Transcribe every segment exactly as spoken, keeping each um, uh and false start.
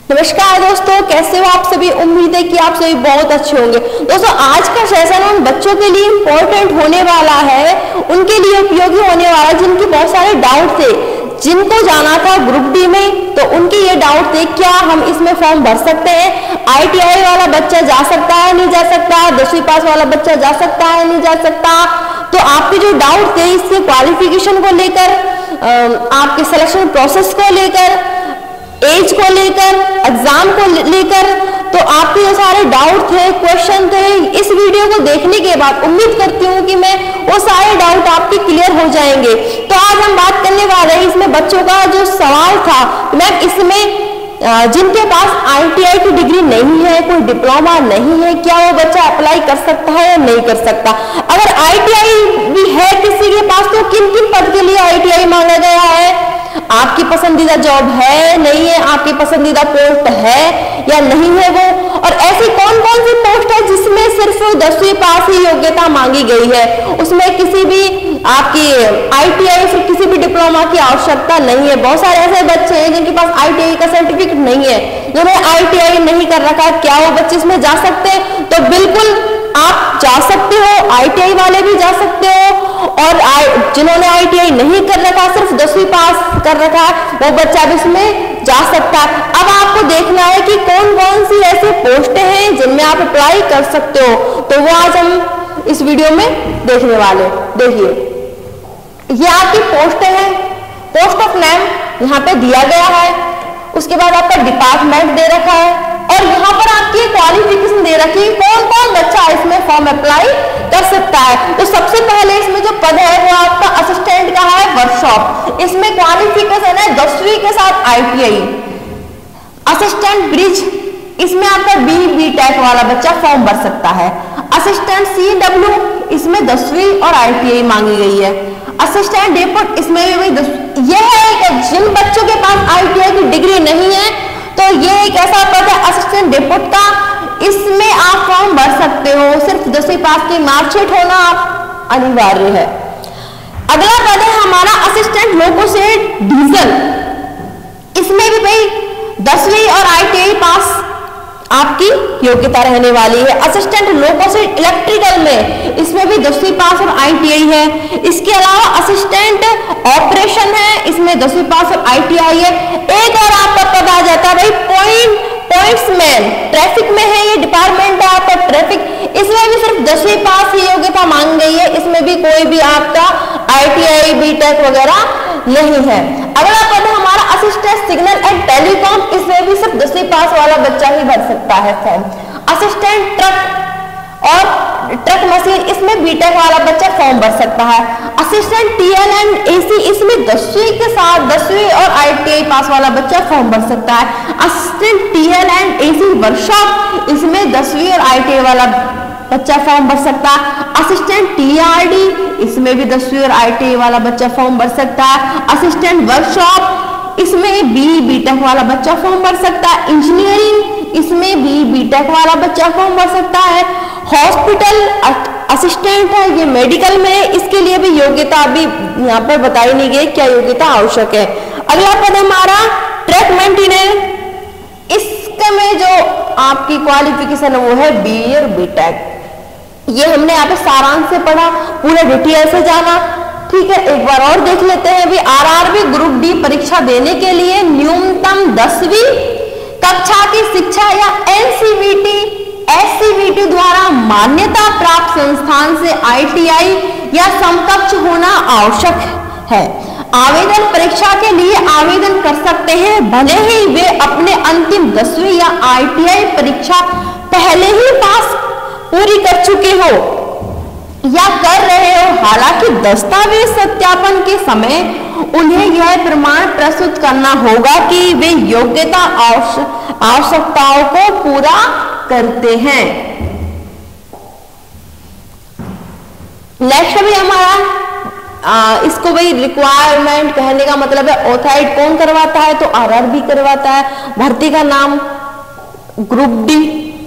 नमस्कार दोस्तों, कैसे हो आप सभी। उम्मीद है कि आप सभी बहुत अच्छे होंगे। दोस्तों, आज का सेशन उन बच्चों के लिए इम्पोर्टेंट होने वाला है, उनके लिए उपयोगी होने वाला है जिनके बहुत सारे डाउट थे, जिनको जाना था ग्रुप डी में, तो उनके ये डाउट थे क्या हम इसमें फॉर्म भर सकते हैं, आईटीआई वाला बच्चा जा सकता है नहीं जा सकता, दसवीं पास वाला बच्चा जा सकता है नहीं जा सकता। तो आपके जो डाउट थे इसके क्वालिफिकेशन को लेकर, आपके सिलेक्शन प्रोसेस को लेकर, एज को लेकर, एग्जाम को लेकर, तो आपके जो सारे डाउट थे, क्वेश्चन थे, इस वीडियो को देखने के बाद उम्मीद करती हूँ कि मैं वो सारे डाउट आपके क्लियर हो जाएंगे। तो आज हम बात करने वाले हैं इसमें बच्चों का जो सवाल था, मैम इसमें जिनके पास आईटीआई की डिग्री नहीं है, कोई डिप्लोमा नहीं है, क्या वो बच्चा अप्लाई कर सकता है या नहीं कर सकता। अगर आईटीआई भी है किसी के पास तो किन किन पद के लिए आईटीआई मांगा गया है, आपकी पसंदीदा जॉब है नहीं है, आपकी पसंदीदा पोस्ट है या नहीं है वो, और ऐसी कौन कौन सी पोस्ट है जिसमें सिर्फ दसवीं पास ही योग्यता मांगी गई है, उसमें किसी भी आपकी आईटीआई फिर किसी भी डिप्लोमा की आवश्यकता नहीं है। बहुत सारे ऐसे बच्चे हैं जिनके पास आईटीआई का सर्टिफिकेट नहीं है, जिन्होंने आईटीआई नहीं कर रखा, क्या वो बच्चे इसमें जा सकते हैं? तो बिल्कुल आप जा सकते हो, आईटीआई वाले भी जा सकते हो, और जिन्होंने आईटीआई नहीं कर रखा, सिर्फ दसवीं पास कर रखा है, वो बच्चा भी इसमें जा सकता है। अब आपको देखना है कि कौन कौन सी ऐसी पोस्टें हैं जिनमें आप अप्लाई कर सकते हो, तो वो आज हम इस वीडियो में देखने वाले। देखिए, ये आपकी पोस्टें हैं, पोस्ट ऑफ नेम यहाँ पे दिया गया है, उसके बाद आपका डिपार्टमेंट दे रखा है, और यहाँ पर आपकी क्वालिफिकेशन दे रखी है, कौन कौन बच्चा इसमें फॉर्म अप्लाई कर सकता है। तो सबसे पहले इसमें जो पद है वो आपका असिस्टेंट का है वर्कशॉप, इसमें क्वालिफिकेशन है दसवीं के साथ आईटीआई। असिस्टेंट ब्रिज, इसमें आपका बी बी टेक वाला बच्चा फॉर्म भर सकता है। असिस्टेंट सी डब्ल्यू, इसमें दसवीं और आईटीआई मांगी गई है। असिस्टेंट डेपुट, इसमें भी दस, यह है जिन बच्चों के पास आईटीआई की डिग्री नहीं है, तो ये एक ऐसा पद है असिस्टेंट डेपुट का, इसमें आप फॉर्म भर सकते हो, सिर्फ दसवीं पास की मार्कशीट होना आप अनिवार्य है। अगला पद है हमारा असिस्टेंट लोकोसेट डीजल, इसमें भी भाई दसवीं और आईटीआई पास आपकी योग्यता रहने वाली है। असिस्टेंट लोकोसेट इलेक्ट्रिकल में, इसमें भी दसवीं पास और आईटीआई है। इसके अलावा असिस्टेंट ऑपरेशन है, इसमें दसवीं पास और आईटीआई है। एक और आपका पद आ जाता है भाई पॉइंट पॉइंट्समैन, ट्रैफिक में है ये डिपार्टमेंट है आपका ट्रैफिक, इसमें भी सिर्फ दसवीं पास ही योग्यता मांग गई है, इसमें भी कोई भी आपका आईटीआई बीटेक वगैरह नहीं है। अगला पद है हमारा असिस्टेंट सिग्नल एंड टेलीकॉम, इसमें भी सिर्फ दसवीं पास वाला बच्चा ही भर सकता है फॉर्म। असिस्टेंट ट्रक और ट्रक मशीन, इसमें बीटेक वाला बच्चा फॉर्म भर सकता है। असिस्टेंट टीएल एंड एसी, इसमें दसवीं के साथ दसवीं और आईटीआई पास वाला बच्चा फॉर्म भर सकता है। Assistant TL and AC workshop, इसमें दसवीं और आईटीआई वाला बच्चा फॉर्म भर सकता है। असिस्टेंट टीआरडी, इसमें भी दसवीं और आईटीआई वाला बच्चा फॉर्म भर सकता है। असिस्टेंट वर्कशॉप, इसमें बी बीटेक वाला बच्चा फॉर्म भर सकता है। इंजीनियरिंग, इसमें बी बीटेक वाला बच्चा फॉर्म भर सकता है। हॉस्पिटल असिस्टेंट है, ये मेडिकल में, इसके लिए भी योग्यता अभी यहाँ पर बताई नहीं गई क्या योग्यता आवश्यक है। अगला पद हमारा ट्रक मेंटेनेंस, इसमें जो आपकी क्वालिफिकेशन है वो है बी और बीटेक। ये हमने यहाँ पे सारांश से पढ़ा, पूरे डिटेल से जाना, ठीक है। एक बार और देख लेते हैं भी, आरआरबी ग्रुप डी परीक्षा देने के लिए न्यूनतम दसवीं कक्षा की शिक्षा या एनसीवीटी एससीवीटी द्वारा मान्यता प्राप्त संस्थान से आईटीआई या समकक्ष होना आवश्यक है। आवेदन परीक्षा के लिए आवेदन कर सकते हैं भले ही वे अपने अंतिम दसवीं या आईटीआई परीक्षा पहले ही पास पूरी कर चुके हो या कर रहे हो, हालांकि दस्तावेज सत्यापन के समय उन्हें यह प्रमाण प्रस्तुत करना होगा कि वे योग्यता आवश्यकताओं को पूरा करते हैं। नेक्स्ट भी हमारा आ, इसको भाई रिक्वायरमेंट कहने का मतलब है ऑथराइज कौन करवाता है, तो आरआरबी करवाता है। भर्ती का नाम ग्रुप डी।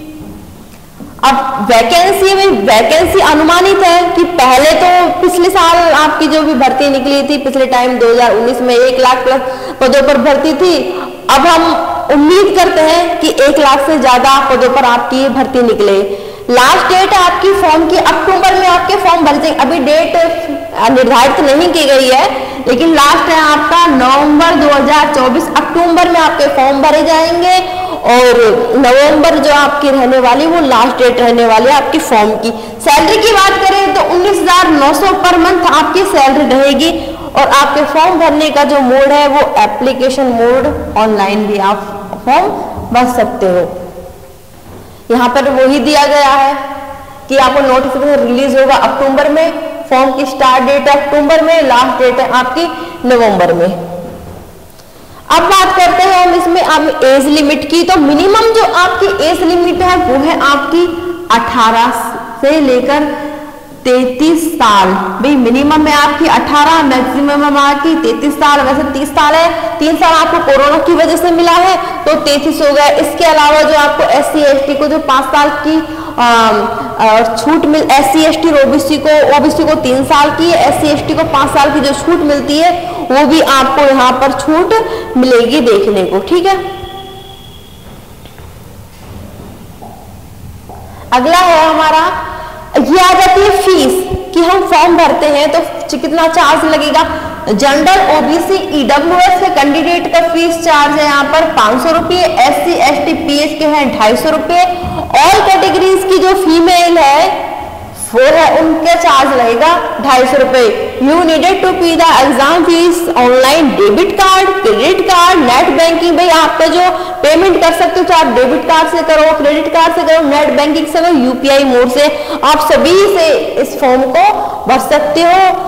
अब वैकेंसी में वैकेंसी अनुमानित है कि पहले तो पिछले साल आपकी जो भी भर्ती निकली थी पिछले टाइम दो हज़ार उन्नीस में एक लाख प्लस पदों पर भर्ती थी। अब हम उम्मीद करते हैं कि एक लाख से ज्यादा पदों पर आपकी भर्ती निकले। लास्ट डेट आपकी फॉर्म की अक्टूबर में आपके फॉर्म भर जाएंगे। अभी डेट निर्धारित नहीं की गई है, लेकिन लास्ट है आपका नवंबर दो हज़ार चौबीस। अक्टूबर में आपके फॉर्म भरे जाएंगे और नवंबर जो आपकी रहने वाली वो लास्ट डेट रहने वाली है आपकी फॉर्म की। सैलरी की बात करें तो उन्नीस हजार नौ सौ पर मंथ आपकी सैलरी रहेगी और आपके फॉर्म भरने का जो मोड है वो एप्लीकेशन मोड, ऑनलाइन भी आप फॉर्म भर सकते हो। यहाँ पर वही दिया गया है कि आपको नोटिफिकेशन रिलीज होगा अक्टूबर में, फॉर्म की स्टार्ट डेट है अक्टूबर में, लास्ट डेट है आपकी नवंबर में। अब बात करते हैं हम इसमें आप एज लिमिट की। तो मिनिमम जो आपकी एज लिमिट है वो है आपकी अठारह से लेकर तैतीस साल। भाई मिनिमम है आपकी अठारह, मैक्सिमम है आपकी तैतीस साल। वैसे तीस साल है, तीन साल आपको कोरोना की वजह से मिला है तो तैतीस हो गया। इसके अलावा जो आपको एस सी एस टी को जो पांच साल की आ, आ, छूट मिल, एस सी एस टी और ओबीसी को ओबीसी को तीन साल की, एस सी एस टी को पांच साल की जो छूट मिलती है वो भी आपको यहाँ पर छूट मिलेगी देखने को। ठीक है, अगला है हमारा, ये आ जाती है फीस कि हम फॉर्म भरते हैं तो कितना चार्ज लगेगा। जनरल, ओबीसी, ईडब्ल्यूएस के कैंडिडेट का फीस चार्ज है यहाँ पर पांच सौ रुपये, S C S T P H के हैं ढाई सौ रुपये। ऑल कैटेगरीज की जो फीमेल है वो है उनका चार्ज लगेगा ढाई सौ रुपये। You needed to pay the exam fee online, debit card, credit card, net banking. भाई आपका जो पेमेंट कर सकते हो चाहे आप डेबिट कार्ड से करो, क्रेडिट कार्ड से करो, नेट बैंकिंग से करो, यूपीआई मोड से, आप सभी से इस फॉर्म को भर सकते हो।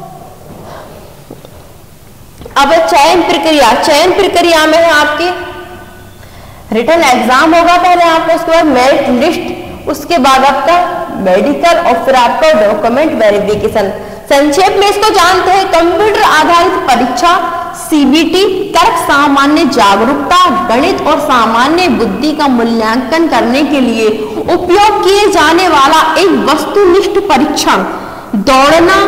अब चयन प्रक्रिया, चयन प्रक्रिया में है आपकी रिटन एग्जाम होगा पहले आपको, उसके बाद मेरिट लिस्ट, उसके बाद आपका मेडिकल और फिर आपका डॉक्यूमेंट वेरिफिकेशन। संक्षेप में इसको जानते हैं, कंप्यूटर आधारित परीक्षा, सीबीटी, तर्क सामान्य जागरूकता, गणित और सामान्य बुद्धि का मूल्यांकन करने के लिए उपयोग किए जाने वाला एक वस्तुनिष्ठ परीक्षण। दौड़ना,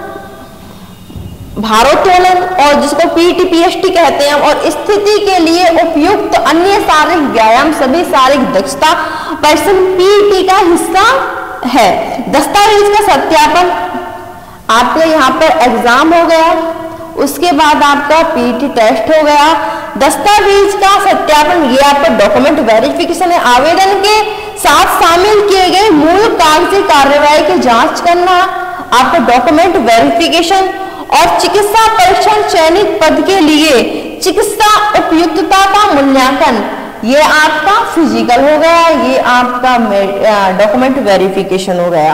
भारोत्तोलन और जिसको पीटी पीएचटी कहते हैं, और स्थिति के लिए उपयुक्त अन्य शारीरिक व्यायाम सभी शारीरिक दक्षता पर्सन पीटी का हिस्सा है। दस्तावेज का सत्यापन, आपका यहाँ पर एग्जाम हो गया, उसके बाद आपका पीटी टेस्ट हो गया। दस्तावेज का सत्यापन ये आपका डॉक्यूमेंट वेरिफिकेशन है। आवेदन के साथ शामिल किए गए मूल कागजी कार्रवाई की जांच करना, आपका डॉक्यूमेंट वेरिफिकेशन और चिकित्सा परीक्षण, चयनित पद के लिए चिकित्सा उपयुक्तता का मूल्यांकन, ये आपका फिजिकल हो गया, ये आपका डॉक्यूमेंट वेरिफिकेशन हो गया।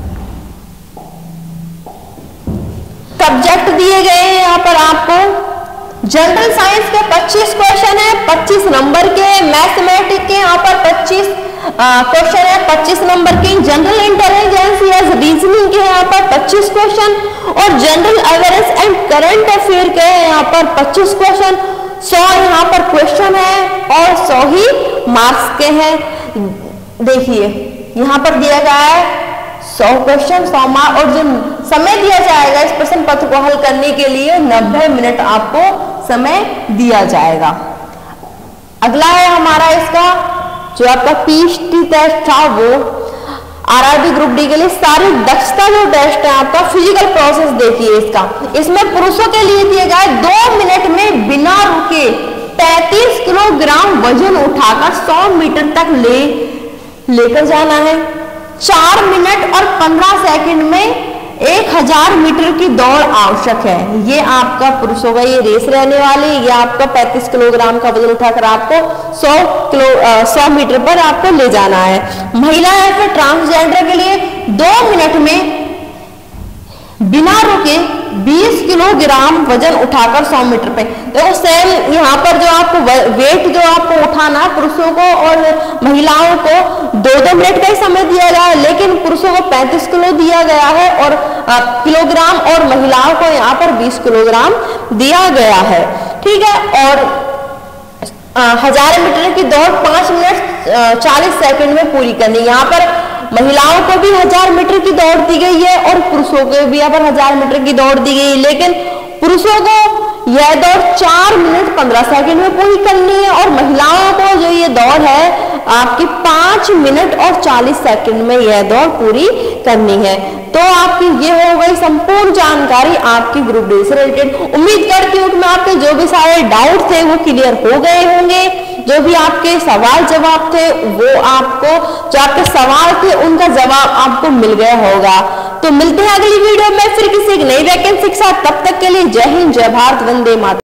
सब्जेक्ट दिए गए हैं यहाँ पर आपको। जनरल साइंस के पच्चीस क्वेश्चन है पच्चीस नंबर के, मैथमेटिक्स के यहाँ पर पच्चीस क्वेश्चन है पच्चीस नंबर के, जनरल इंटेलिजेंस या रीजनिंग के यहाँ पर पच्चीस क्वेश्चन और general awareness and current affair के यहाँ पर पच्चीस क्वेश्चन। सौ यहाँ पर क्वेश्चन है और सौ ही मार्क्स के हैं। देखिए यहाँ पर दिया गया है सौ क्वेश्चन सौ मार्क्स और जो समय दिया जाएगा इस प्रश्न पत्र को हल करने के लिए नब्बे मिनट आपको समय दिया जाएगा। अगला है हमारा इसका जो आपका पीएचडी टेस्ट था वो आरआरबी ग्रुप डी के लिए सारी दक्षता जो टेस्ट है आपका फिजिकल प्रोसेस देखिए इसका। इसमें पुरुषों के लिए दिए गए दो मिनट में बिना रुके पैंतीस किलोग्राम वजन उठाकर सौ मीटर तक ले लेकर जाना है। चार मिनट और पंद्रह सेकंड में एक हजार मीटर की दौड़ आवश्यक है। ये आपका पुरुषों का ये रेस रहने वाली, ये आपका पैंतीस किलोग्राम का वजन उठाकर आपको सौ किलो सौ मीटर पर आपको ले जाना है। महिला है फिर ट्रांसजेंडर के लिए दो मिनट में बिना रुके बीस किलोग्राम वजन उठाकर सौ मीटर पे। देखो सेम यहाँ पर जो आपको वेट जो आपको उठाना पुरुषों को और महिलाओं को दो दो मिनट का ही समय दिया गया है, लेकिन पुरुषों को पैंतीस किलो दिया गया है और आ, किलोग्राम और महिलाओं को यहाँ पर बीस किलोग्राम दिया गया है। ठीक है, और आ, हजार मीटर की दौड़ पांच मिनट चालीस सेकंड में पूरी करनी। यहाँ पर महिलाओं को भी हजार मीटर की दौड़ दी गई है और पुरुषों को भी यहाँ पर हजार मीटर की दौड़ दी गई है, लेकिन पुरुषों को यह दौड़ चार मिनट पंद्रह सेकंड में पूरी करनी है और महिलाओं दौड़ है आपकी पांच मिनट और चालीस सेकंड में यह दौड़ पूरी करनी है। तो आपकी ये हो गई संपूर्ण जानकारी आपकी ग्रुप डी से रिलेटेड। उम्मीद करती हूँ कि मैं आपके जो भी सारे डाउट थे वो क्लियर हो गए होंगे। जो भी आपके सवाल जवाब थे वो आपको, जो आपके सवाल थे उनका जवाब आपको मिल गया होगा। तो मिलते हैं अगली वीडियो में फिर किसी एक नई वैकेंसी के साथ। तब तक के लिए जय हिंद, जय भारत, वंदे मातरम।